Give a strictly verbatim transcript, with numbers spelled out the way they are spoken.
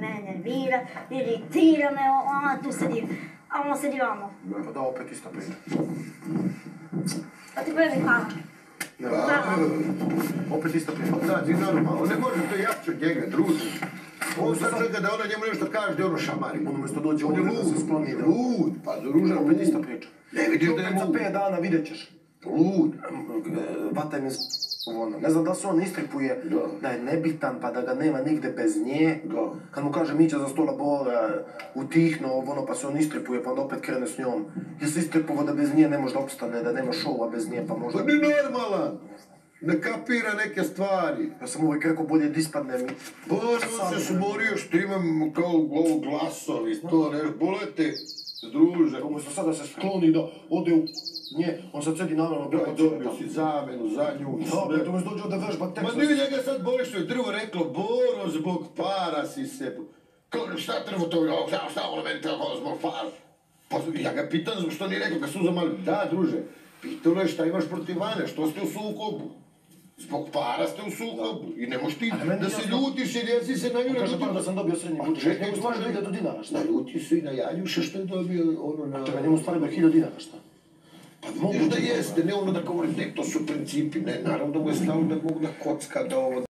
mene nervira, iritira me, ona tu sedi, a ono sedi vamo. Pa da, opet ista priča. Da ti prvi hvala. Opet ista priča. Da, ti normalno, ne može to jači od njega, druži. On sad čeka da ona njemu nešto kaže, da ono šamari. On umjesto dođe ovdje da se skloni. Lud, pa druža, opet ista priča. Ne vidiš da je opet za lud. pet dana vidjet ćeš. Lud. Vataj mi ono. Ne znam da se on istripuje da je nebitan pa da ga nema nigde bez nje. Kad mu kaže Mića za stola Bora, utihno ono pa se on istripuje pa onda opet krene s njom. Jer se istripuo da bez nje ne može da opstane, da nema šova bez nje pa možda... Pa ni normalan. Ne kapira neke stvari. Ja sam uvijek rekao bolje da ispadne mi. Pa on se sumorio što imam kao ovo glasovi, to ne, bolete, druže. Umjesto sada se skloni da ode u nje, on sad sedi naravno Da, dobio si zamenu za nju. Dobro, to umjesto dođe ovdje vežba tekst. Ma nije njega sad boli što je drvo reklo, Boro, zbog para si se... Kao, šta drvo to, šta, šta ono meni tako zbog para? Pa ja ga pitan zbog što nije rekao, kad su uzamali, da druže, pitalo je šta imaš protiv Vane, što ste u sukobu? Zbog para ste u sukobu i ne možeš ti da se ljutiš jer jesi se na nju... Kaže par da sam dobio srednji budiš, njemu stvari do hiljadu dinara, šta? Ljuti se i na Janjuša što je dobio ono na... Čekaj, njemu stvari do hiljadu dinara, šta? Pa vidiš da jeste, ne ono da govorim, ne, to su principi, ne, naravno da mu je stalo da mogu da kocka, da ovo...